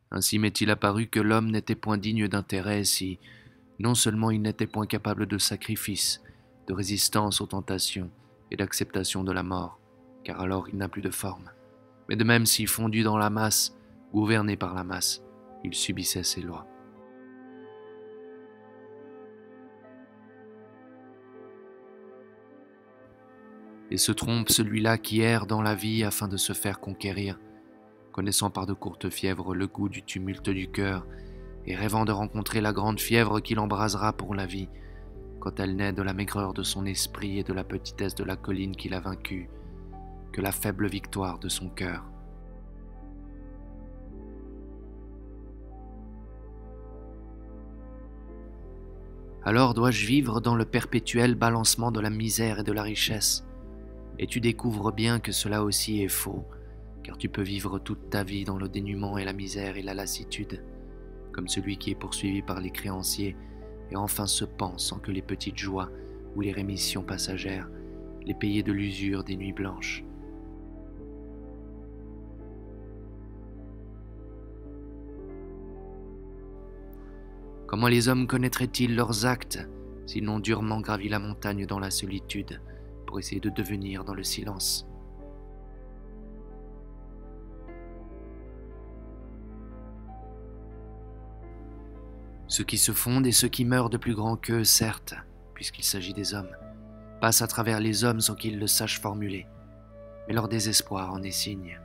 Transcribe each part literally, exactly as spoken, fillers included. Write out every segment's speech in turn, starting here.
Ainsi m'est-il apparu que l'homme n'était point digne d'intérêt si, non seulement il n'était point capable de sacrifice, de résistance aux tentations et d'acceptation de la mort, car alors il n'a plus de forme, mais de même si fondu dans la masse, gouverné par la masse, il subissait ses lois. Et se trompe celui-là qui erre dans la vie afin de se faire conquérir, connaissant par de courtes fièvres le goût du tumulte du cœur, et rêvant de rencontrer la grande fièvre qui l'embrasera pour la vie, quand elle naît de la maigreur de son esprit et de la petitesse de la colline qu'il a vaincue, que la faible victoire de son cœur. Alors dois-je vivre dans le perpétuel balancement de la misère et de la richesse, et tu découvres bien que cela aussi est faux, car tu peux vivre toute ta vie dans le dénuement et la misère et la lassitude, comme celui qui est poursuivi par les créanciers et enfin se pend sans que les petites joies ou les rémissions passagères les payer de l'usure des nuits blanches. Comment les hommes connaîtraient-ils leurs actes s'ils n'ont durement gravi la montagne dans la solitude pour essayer de devenir dans le silence? Ceux qui se fondent et ceux qui meurent de plus grands qu'eux, certes, puisqu'il s'agit des hommes, passent à travers les hommes sans qu'ils le sachent formuler, mais leur désespoir en est signe.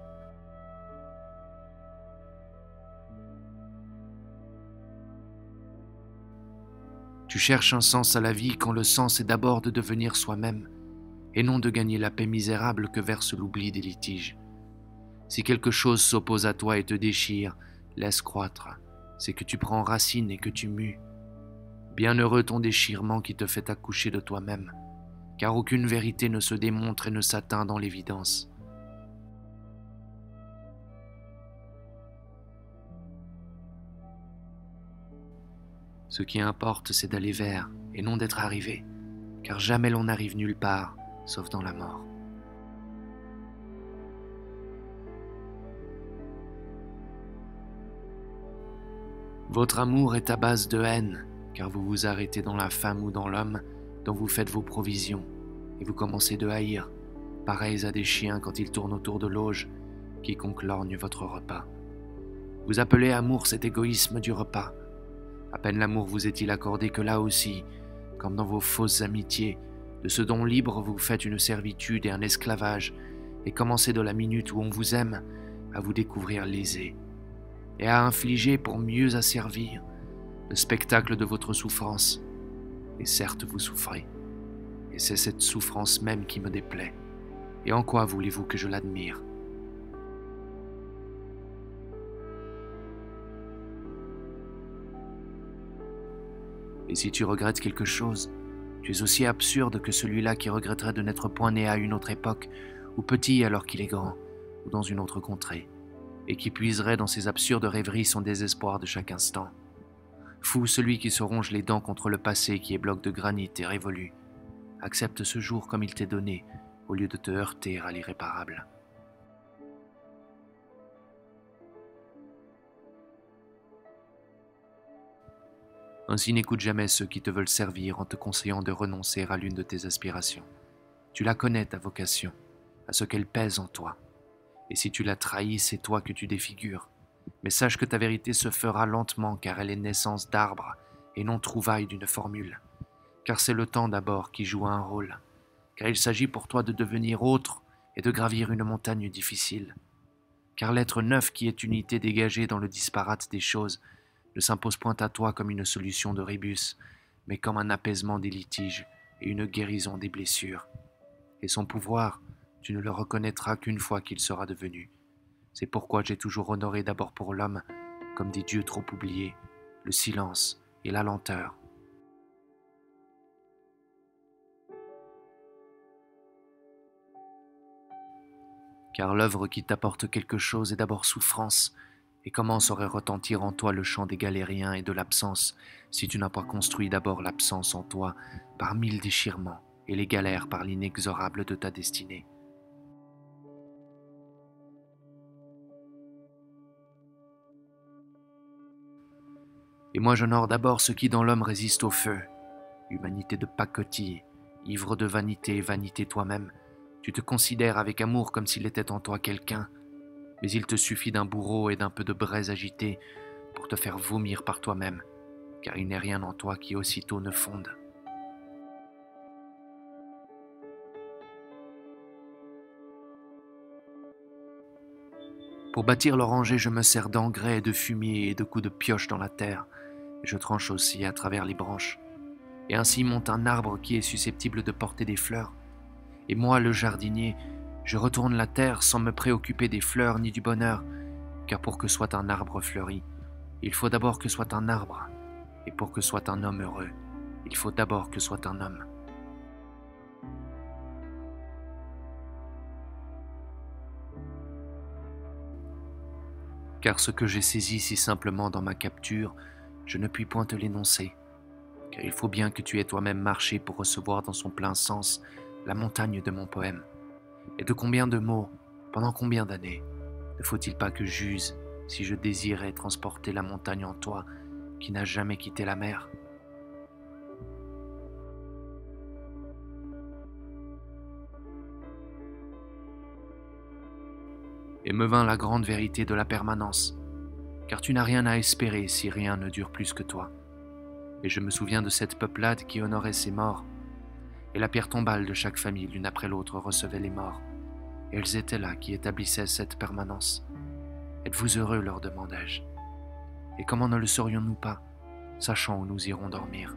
Tu cherches un sens à la vie quand le sens est d'abord de devenir soi-même, et non de gagner la paix misérable que verse l'oubli des litiges. Si quelque chose s'oppose à toi et te déchire, laisse croître, c'est que tu prends racine et que tu mues. Bienheureux ton déchirement qui te fait accoucher de toi-même, car aucune vérité ne se démontre et ne s'atteint dans l'évidence. Ce qui importe, c'est d'aller vers, et non d'être arrivé, car jamais l'on n'arrive nulle part, sauf dans la mort. Votre amour est à base de haine, car vous vous arrêtez dans la femme ou dans l'homme dont vous faites vos provisions, et vous commencez de haïr, pareils à des chiens quand ils tournent autour de l'auge, quiconque lorgne votre repas. Vous appelez amour cet égoïsme du repas. À peine l'amour vous est-il accordé que là aussi, comme dans vos fausses amitiés, de ce dont libre vous faites une servitude et un esclavage, et commencez de la minute où on vous aime à vous découvrir lésé, et à infliger pour mieux asservir le spectacle de votre souffrance. Et certes vous souffrez, et c'est cette souffrance même qui me déplaît. Et en quoi voulez-vous que je l'admire ? Et si tu regrettes quelque chose, tu es aussi absurde que celui-là qui regretterait de n'être point né à une autre époque, ou petit alors qu'il est grand, ou dans une autre contrée, et qui puiserait dans ses absurdes rêveries son désespoir de chaque instant. Fou celui qui se ronge les dents contre le passé qui est bloc de granit et révolu. Accepte ce jour comme il t'est donné, au lieu de te heurter à l'irréparable. Ainsi n'écoute jamais ceux qui te veulent servir en te conseillant de renoncer à l'une de tes aspirations. Tu la connais, ta vocation, à ce qu'elle pèse en toi. Et si tu la trahis, c'est toi que tu défigures. Mais sache que ta vérité se fera lentement, car elle est naissance d'arbre et non trouvaille d'une formule. Car c'est le temps d'abord qui joue un rôle. Car il s'agit pour toi de devenir autre et de gravir une montagne difficile. Car l'être neuf qui est unité dégagée dans le disparate des choses ne s'impose point à toi comme une solution de rébus, mais comme un apaisement des litiges et une guérison des blessures. Et son pouvoir, tu ne le reconnaîtras qu'une fois qu'il sera devenu. C'est pourquoi j'ai toujours honoré d'abord pour l'homme, comme des dieux trop oubliés, le silence et la lenteur. Car l'œuvre qui t'apporte quelque chose est d'abord souffrance, et comment saurait retentir en toi le chant des galériens et de l'absence si tu n'as pas construit d'abord l'absence en toi par mille déchirements et les galères par l'inexorable de ta destinée. Et moi j'honore d'abord ce qui dans l'homme résiste au feu. Humanité de pacotille, ivre de vanité, vanité toi-même, tu te considères avec amour comme s'il était en toi quelqu'un, mais il te suffit d'un bourreau et d'un peu de braise agitée pour te faire vomir par toi-même, car il n'est rien en toi qui aussitôt ne fonde. Pour bâtir l'oranger, je me sers d'engrais, de fumier et de coups de pioche dans la terre, et je tranche aussi à travers les branches. Et ainsi monte un arbre qui est susceptible de porter des fleurs. Et moi, le jardinier, je retourne la terre sans me préoccuper des fleurs ni du bonheur, car pour que soit un arbre fleuri, il faut d'abord que soit un arbre, et pour que soit un homme heureux, il faut d'abord que soit un homme. Car ce que j'ai saisi si simplement dans ma capture, je ne puis point te l'énoncer, car il faut bien que tu aies toi-même marché pour recevoir dans son plein sens la montagne de mon poème. Et de combien de mots, pendant combien d'années, ne faut-il pas que j'use si je désirais transporter la montagne en toi qui n'a jamais quitté la mer? Et me vint la grande vérité de la permanence, car tu n'as rien à espérer si rien ne dure plus que toi. Et je me souviens de cette peuplade qui honorait ses morts, et la pierre tombale de chaque famille l'une après l'autre recevait les morts, et elles étaient là qui établissaient cette permanence. Êtes-vous heureux, leur demandai-je. Et comment ne le serions-nous pas, sachant où nous irons dormir?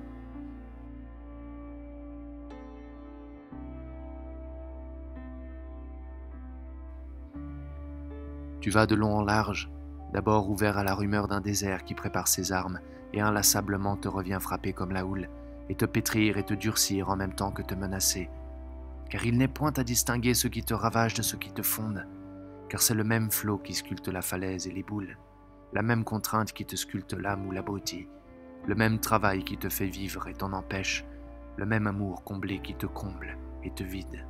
Tu vas de long en large, d'abord ouvert à la rumeur d'un désert qui prépare ses armes, et inlassablement te revient frapper comme la houle, et te pétrir et te durcir en même temps que te menacer. Car il n'est point à distinguer ce qui te ravage de ce qui te fonde, car c'est le même flot qui sculpte la falaise et les boules, la même contrainte qui te sculpte l'âme ou l'abrutit, le même travail qui te fait vivre et t'en empêche, le même amour comblé qui te comble et te vide.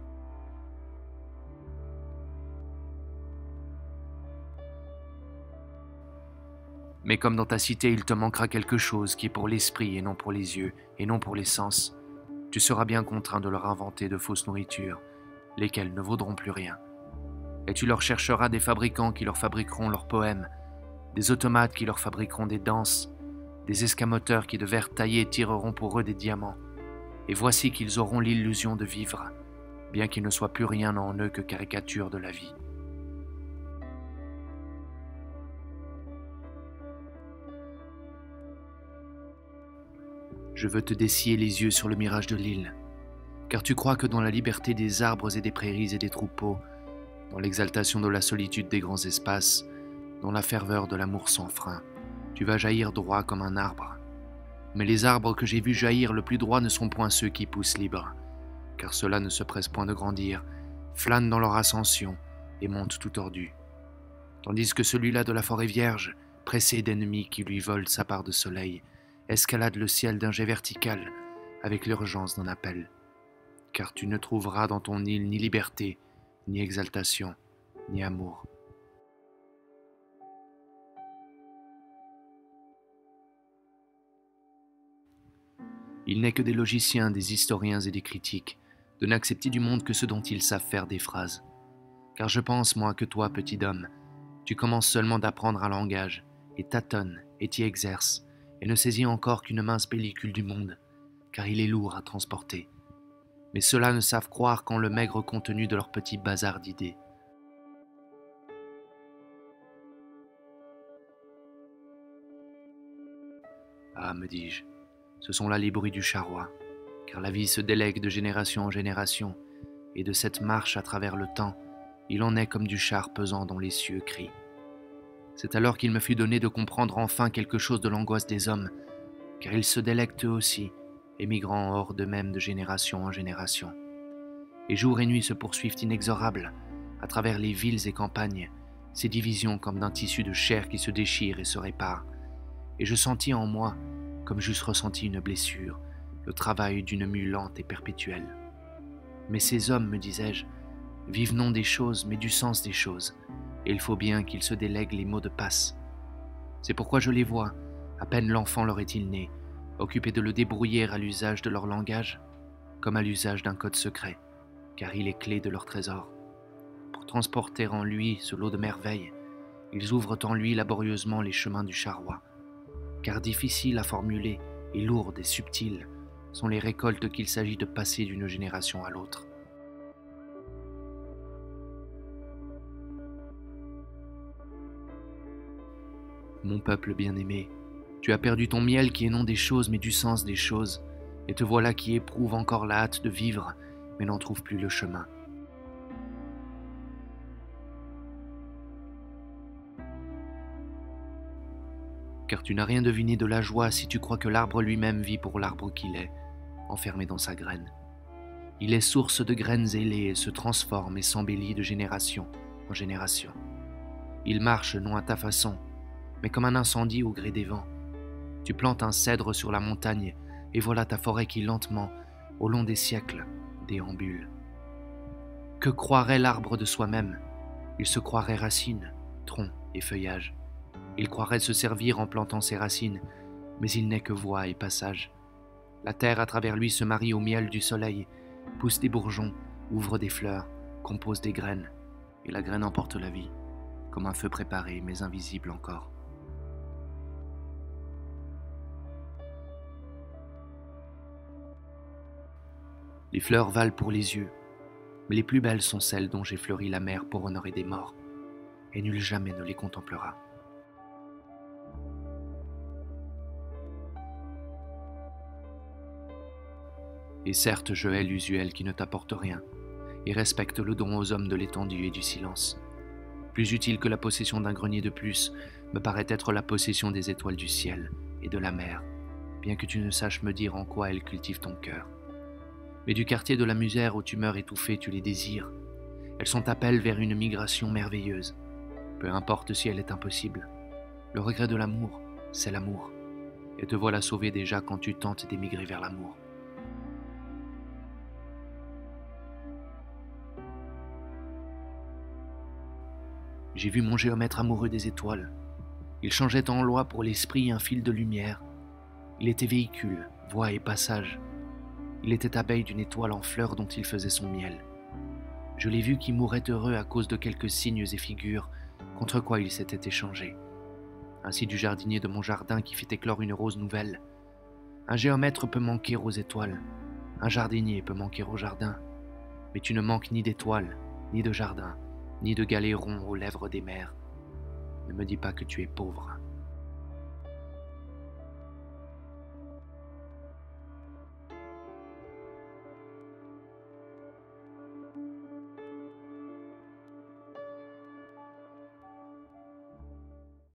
Mais comme dans ta cité il te manquera quelque chose qui est pour l'esprit et non pour les yeux, et non pour les sens, tu seras bien contraint de leur inventer de fausses nourritures, lesquelles ne vaudront plus rien. Et tu leur chercheras des fabricants qui leur fabriqueront leurs poèmes, des automates qui leur fabriqueront des danses, des escamoteurs qui de verre taillé tireront pour eux des diamants. Et voici qu'ils auront l'illusion de vivre, bien qu'il ne soit plus rien en eux que caricature de la vie. Je veux te dessiller les yeux sur le mirage de l'île, car tu crois que dans la liberté des arbres et des prairies et des troupeaux, dans l'exaltation de la solitude des grands espaces, dans la ferveur de l'amour sans frein, tu vas jaillir droit comme un arbre. Mais les arbres que j'ai vus jaillir le plus droit ne sont point ceux qui poussent libres, car ceux-là ne se pressent point de grandir, flânent dans leur ascension et montent tout tordus. Tandis que celui-là de la forêt vierge, pressé d'ennemis qui lui volent sa part de soleil, escalade le ciel d'un jet vertical avec l'urgence d'un appel. Car tu ne trouveras dans ton île ni liberté, ni exaltation, ni amour. Il n'est que des logiciens, des historiens et des critiques, de n'accepter du monde que ce dont ils savent faire des phrases. Car je pense, moi, que toi, petit homme, tu commences seulement d'apprendre un langage, et tâtonnes, et t'y exerces, et ne saisis encore qu'une mince pellicule du monde, car il est lourd à transporter. Mais ceux-là ne savent croire qu'en le maigre contenu de leur petit bazar d'idées. Ah, me dis-je, ce sont là les bruits du charroi, car la vie se délègue de génération en génération, et de cette marche à travers le temps, il en est comme du char pesant dont les cieux crient. C'est alors qu'il me fut donné de comprendre enfin quelque chose de l'angoisse des hommes, car ils se délèguent eux aussi, émigrant hors d'eux-mêmes de génération en génération. Et jour et nuit se poursuivent inexorables, à travers les villes et campagnes, ces divisions comme d'un tissu de chair qui se déchire et se répare. Et je sentis en moi, comme j'eusse ressenti une blessure, le travail d'une mue lente et perpétuelle. Mais ces hommes, me disais-je, vivent non des choses, mais du sens des choses, et il faut bien qu'ils se délèguent les mots de passe. C'est pourquoi je les vois, À peine l'enfant leur est-il né, occupé de le débrouiller à l'usage de leur langage, comme à l'usage d'un code secret, car il est clé de leur trésor. Pour transporter en lui ce lot de merveilles, ils ouvrent en lui laborieusement les chemins du charroi, car difficiles à formuler et lourdes et subtiles sont les récoltes qu'il s'agit de passer d'une génération à l'autre. Mon peuple bien-aimé, tu as perdu ton miel qui est non des choses mais du sens des choses, et te voilà qui éprouve encore la hâte de vivre, mais n'en trouve plus le chemin. Car tu n'as rien deviné de la joie si tu crois que l'arbre lui-même vit pour l'arbre qu'il est, enfermé dans sa graine. Il est source de graines ailées et se transforme et s'embellit de génération en génération. Il marche non à ta façon, mais comme un incendie au gré des vents. Tu plantes un cèdre sur la montagne, et voilà ta forêt qui lentement, au long des siècles, déambule. Que croirait l'arbre de soi-même? Il se croirait racines, troncs et feuillages. Il croirait se servir en plantant ses racines, mais il n'est que voie et passage. La terre à travers lui se marie au miel du soleil, pousse des bourgeons, ouvre des fleurs, compose des graines, et la graine emporte la vie, comme un feu préparé mais invisible encore. Les fleurs valent pour les yeux, mais les plus belles sont celles dont j'ai fleuri la mer pour honorer des morts, et nul jamais ne les contemplera. Et certes, je hais l'usuel qui ne t'apporte rien, et respecte le don aux hommes de l'étendue et du silence. Plus utile que la possession d'un grenier de plus, me paraît être la possession des étoiles du ciel et de la mer, bien que tu ne saches me dire en quoi elles cultivent ton cœur. Mais du quartier de la misère où tu meurs étouffé, tu les désires. Elles sont appel vers une migration merveilleuse, peu importe si elle est impossible. Le regret de l'amour, c'est l'amour, et te voilà sauvé déjà quand tu tentes d'émigrer vers l'amour. J'ai vu mon géomètre amoureux des étoiles. Il changeait en loi pour l'esprit un fil de lumière. Il était véhicule, voie et passage. Il était abeille d'une étoile en fleurs dont il faisait son miel. Je l'ai vu qui mourait heureux à cause de quelques signes et figures contre quoi il s'était échangé. Ainsi du jardinier de mon jardin qui fit éclore une rose nouvelle. Un géomètre peut manquer aux étoiles, un jardinier peut manquer au jardin, mais tu ne manques ni d'étoiles, ni de jardin, ni de galéron aux lèvres des mers. Ne me dis pas que tu es pauvre.